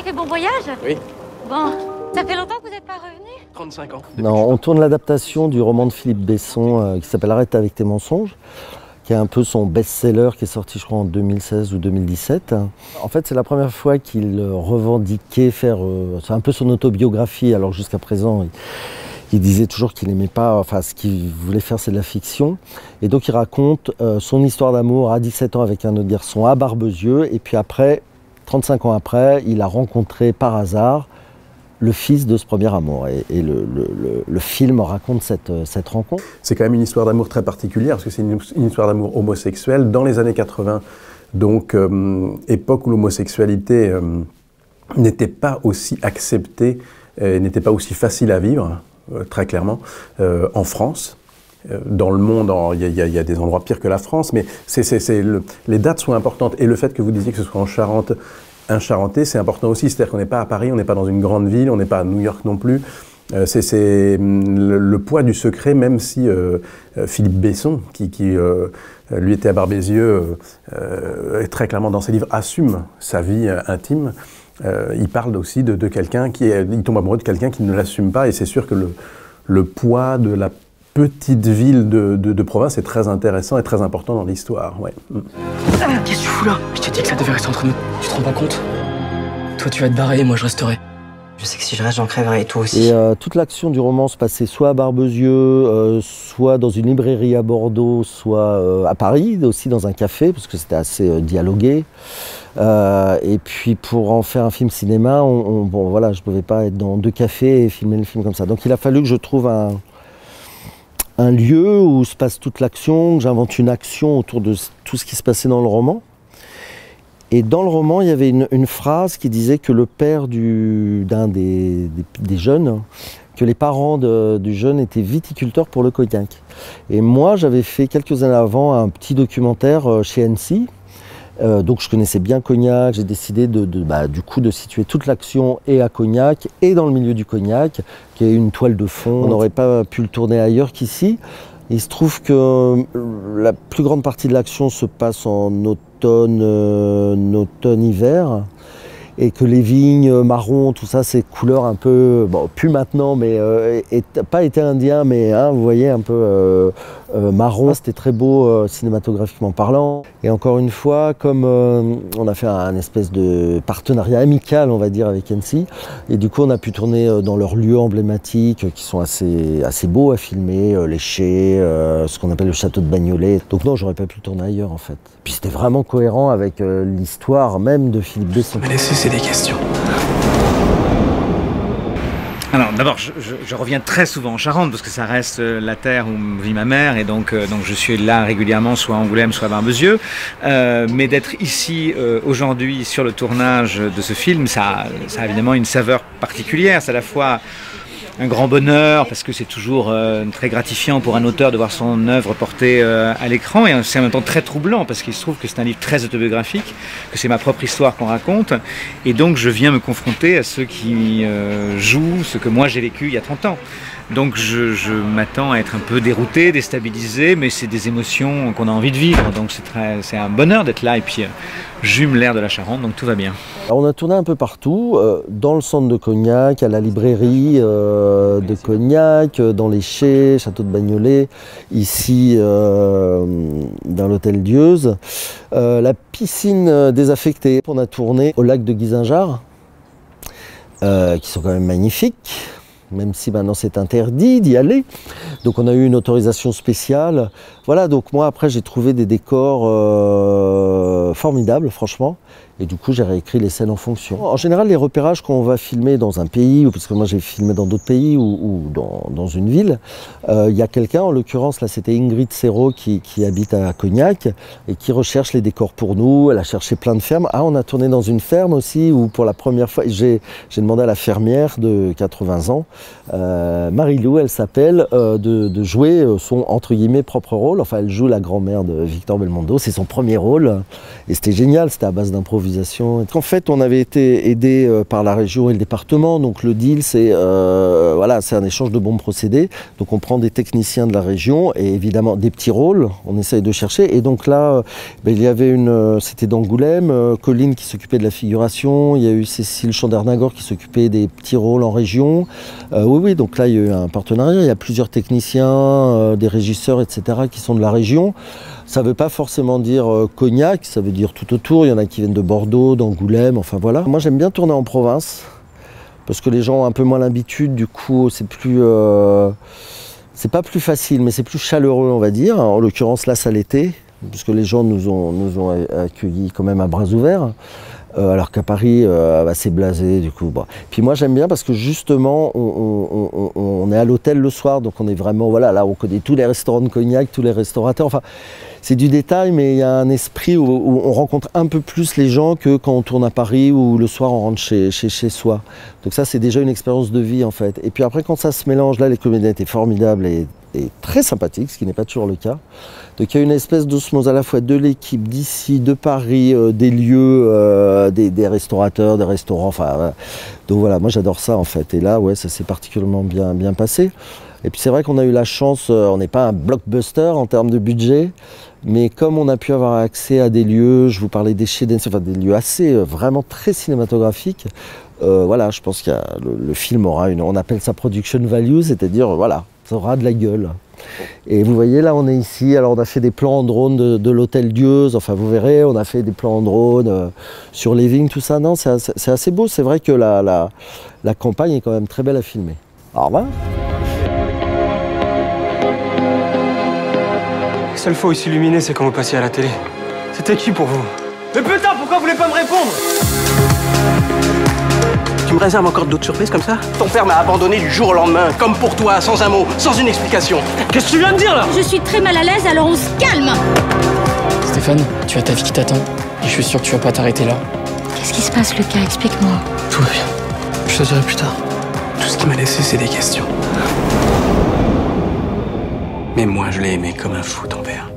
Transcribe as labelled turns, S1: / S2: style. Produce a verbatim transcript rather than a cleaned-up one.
S1: fait bon voyage?
S2: Oui.
S1: Bon, ça fait longtemps que vous n'êtes pas revenu?
S2: trente-cinq ans.
S3: Non, on tourne l'adaptation du roman de Philippe Besson euh, qui s'appelle Arrête avec tes mensonges, qui est un peu son best-seller, qui est sorti je crois en deux mille seize ou deux mille dix-sept. En fait, c'est la première fois qu'il revendiquait faire, euh, c'est un peu son autobiographie, alors jusqu'à présent, il, il disait toujours qu'il n'aimait pas, enfin ce qu'il voulait faire c'est de la fiction. Et donc il raconte euh, son histoire d'amour à dix-sept ans avec un autre garçon à Barbezieux, et puis après, trente-cinq ans après, il a rencontré par hasard le fils de ce premier amour. Et, et le, le, le, le film raconte cette, cette rencontre.
S2: C'est quand même une histoire d'amour très particulière, parce que c'est une, une histoire d'amour homosexuel dans les années quatre-vingts. Donc, euh, époque où l'homosexualité euh, n'était pas aussi acceptée, euh, n'était pas aussi facile à vivre, euh, très clairement, euh, en France. Euh, dans le monde, il y, y, y a des endroits pires que la France, mais c'est, c'est, c'est le, les dates sont importantes. Et le fait que vous disiez que ce soit en Charente, un Charentais, c'est important aussi, c'est-à-dire qu'on n'est pas à Paris, on n'est pas dans une grande ville, on n'est pas à New York non plus. Euh, c'est, c'est le, le poids du secret, même si euh, Philippe Besson, qui, qui euh, lui était à Barbezieux, euh, très clairement dans ses livres, assume sa vie euh, intime, euh, il parle aussi de, de quelqu'un qui est, il tombe amoureux de quelqu'un qui ne l'assume pas, et c'est sûr que le, le poids de la petite ville de, de, de province est très intéressant et très important dans l'histoire. Ouais. Mm.
S4: Qu'est-ce que tu fous là? Je t'ai dit que ça devait rester entre nous. Tu te rends pas compte? Toi tu vas te barrer et moi je resterai.
S5: Je sais que si je reste, j'en crèverai, et toi aussi.
S3: Et euh, toute l'action du roman se passait soit à Barbezieux, euh, soit dans une librairie à Bordeaux, soit euh, à Paris, aussi dans un café, parce que c'était assez euh, dialogué. Euh, et puis pour en faire un film cinéma, on, on, bon voilà, je ne pouvais pas être dans deux cafés et filmer le film comme ça. Donc il a fallu que je trouve un, un lieu où se passe toute l'action, que j'invente une action autour de tout ce qui se passait dans le roman. Et dans le roman, il y avait une, une phrase qui disait que le père du, d'un des, des, des jeunes, que les parents de, du jeune étaient viticulteurs pour le cognac. Et moi, j'avais fait quelques années avant un petit documentaire chez Annecy. Euh, donc je connaissais bien Cognac, j'ai décidé de, de, bah, du coup de situer toute l'action et à Cognac et dans le milieu du Cognac, qui est une toile de fond. On n'aurait pas pu le tourner ailleurs qu'ici. Il se trouve que la plus grande partie de l'action se passe en automne, euh, automne-hiver, et que les vignes marron, tout ça, c'est couleurs un peu, bon, plus maintenant, mais euh, et, pas été indien, mais hein, vous voyez, un peu euh, euh, marron. C'était très beau euh, cinématographiquement parlant. Et encore une fois, comme euh, on a fait un, un espèce de partenariat amical, on va dire, avec Annecy, et du coup, on a pu tourner dans leurs lieux emblématiques, qui sont assez, assez beaux à filmer, euh, les chais, euh, ce qu'on appelle le château de Bagnolet. Donc non, j'aurais pas pu le tourner ailleurs, en fait. Puis c'était vraiment cohérent avec euh, l'histoire même de Philippe Besson.
S4: Des questions.
S6: Alors d'abord, je, je, je reviens très souvent en Charente parce que ça reste la terre où vit ma mère et donc, euh, donc je suis là régulièrement, soit à Angoulême, soit à Barbezieux. Euh, mais d'être ici euh, aujourd'hui sur le tournage de ce film, ça, ça a évidemment une saveur particulière. C'est à la fois un grand bonheur parce que c'est toujours euh, très gratifiant pour un auteur de voir son œuvre portée euh, à l'écran, et c'est en même temps très troublant parce qu'il se trouve que c'est un livre très autobiographique, que c'est ma propre histoire qu'on raconte, et donc je viens me confronter à ceux qui euh, jouent ce que moi j'ai vécu il y a trente ans. Donc je, je m'attends à être un peu dérouté, déstabilisé, mais c'est des émotions qu'on a envie de vivre, donc c'est, très, c'est un bonheur d'être là, et puis euh, j'hume l'air de la Charente, donc tout va bien.
S3: Alors on a tourné un peu partout, euh, dans le centre de Cognac, à la librairie euh, de Cognac, dans les chais, château de Bagnolet, ici euh, dans l'hôtel Dieuze. Euh, la piscine désaffectée, on a tourné au lac de Guisingeard, euh, qui sont quand même magnifiques, même si maintenant c'est interdit d'y aller. Donc on a eu une autorisation spéciale. Voilà, donc moi après j'ai trouvé des décors euh, formidables, franchement. Et du coup j'ai réécrit les scènes en fonction. En général, les repérages qu'on va filmer dans un pays, ou parce que moi j'ai filmé dans d'autres pays ou, ou dans, dans une ville, il euh, y a quelqu'un, en l'occurrence là c'était Ingrid Serrault qui, qui habite à Cognac et qui recherche les décors pour nous. Elle a cherché plein de fermes. Ah, on a tourné dans une ferme aussi où pour la première fois, j'ai demandé à la fermière de quatre-vingts ans, euh, Marie-Lou elle s'appelle, euh, de, de jouer son entre guillemets propre rôle. Enfin elle joue la grand-mère de Victor Belmondo, c'est son premier rôle et c'était génial, c'était à base d'improvisation. d'improvisation. En fait, on avait été aidé euh, par la région et le département. Donc le deal, c'est euh, voilà, c'est un échange de bons procédés. Donc on prend des techniciens de la région et évidemment des petits rôles. On essaye de chercher. Et donc là, euh, ben, il y avait une, euh, c'était d'Angoulême, euh, Colline qui s'occupait de la figuration. Il y a eu Cécile Chandernagor qui s'occupait des petits rôles en région. Euh, oui, oui. Donc là, il y a eu un partenariat. Il y a plusieurs techniciens, euh, des régisseurs, et cetera, qui sont de la région. Ça ne veut pas forcément dire euh, Cognac, ça veut dire tout autour. Il y en a qui viennent de Bordeaux, d'Angoulême, enfin voilà. Moi j'aime bien tourner en province, parce que les gens ont un peu moins l'habitude, du coup c'est plus... Euh, c'est pas plus facile, mais c'est plus chaleureux on va dire. En l'occurrence là ça l'était, parce que les gens nous ont, nous ont accueillis quand même à bras ouverts. Euh, alors qu'à Paris, euh, assez blasé, du coup. Bon. Puis moi, j'aime bien parce que justement, on, on, on, on est à l'hôtel le soir, donc on est vraiment, voilà, là, on connaît tous les restaurants de Cognac, tous les restaurateurs. Enfin, c'est du détail, mais il y a un esprit où, où on rencontre un peu plus les gens que quand on tourne à Paris ou le soir, on rentre chez, chez, chez soi. Donc ça, c'est déjà une expérience de vie, en fait. Et puis après, quand ça se mélange, là, les comédiens étaient formidables et, et très sympathiques, ce qui n'est pas toujours le cas. Donc il y a une espèce d'osmose à la fois de l'équipe d'ici, de Paris, euh, des lieux, euh, des, des restaurateurs, des restaurants, enfin voilà. Donc voilà, moi j'adore ça en fait. Et là, ouais, ça s'est particulièrement bien, bien passé. Et puis c'est vrai qu'on a eu la chance, euh, on n'est pas un blockbuster en termes de budget, mais comme on a pu avoir accès à des lieux, je vous parlais des Chez Dance, enfin des lieux assez, euh, vraiment très cinématographiques, euh, voilà, je pense que le, le film aura une, on appelle ça production value, c'est-à-dire, voilà, ça aura de la gueule. Et vous voyez là on est ici, alors on a fait des plans en drone de, de l'hôtel Dieuze, enfin vous verrez, on a fait des plans en drone euh, sur les vignes, tout ça, non c'est assez, c'est assez beau, c'est vrai que la, la, la campagne est quand même très belle à filmer. Au revoir.
S7: La seule fois où il s'illuminait, c'est quand vous passiez à la télé. C'était qui pour vous? Mais putain, pourquoi vous voulez pas me répondre?
S5: Tu me réserves encore d'autres surprises comme ça? Ton père m'a abandonné du jour au lendemain, comme pour toi, sans un mot, sans une explication.
S7: Qu'est-ce que tu viens de dire là?
S1: Je suis très mal à l'aise, alors on se calme.
S4: Stéphane, tu as ta vie qui t'attend. Et je suis sûr que tu vas pas t'arrêter là.
S1: Qu'est-ce qui se passe, Lucas? Explique-moi.
S7: Tout va bien. Je te dirai plus tard. Tout ce qui m'a laissé, c'est des questions.
S5: Mais moi, je l'ai aimé comme un fou, ton père.